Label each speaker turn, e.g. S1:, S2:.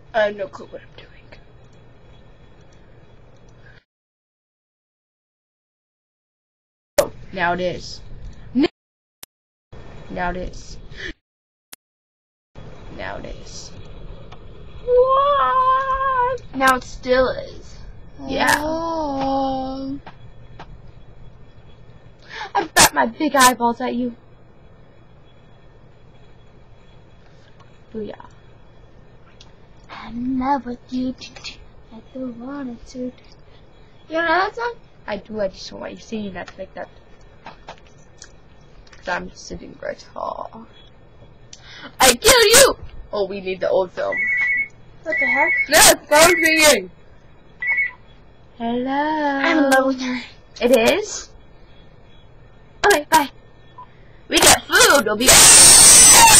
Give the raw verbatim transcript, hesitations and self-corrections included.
S1: I have no clue what I'm doing. Oh, now it is. Now it is. Now it is. What? Now it still is. Yeah.
S2: Oh.
S1: I bat my big eyeballs at you. Booyah.
S2: I'm in love with you. I don't want to. You know that song?
S1: I do. I just don't want you singing that like that. Cause I'm sitting right tall. I kill you! Oh, we need the old film.
S2: What the heck?
S1: No, it's phone singing. Hello.
S2: I'm in love with her.
S1: It is? Okay, bye. We got food. We'll be back.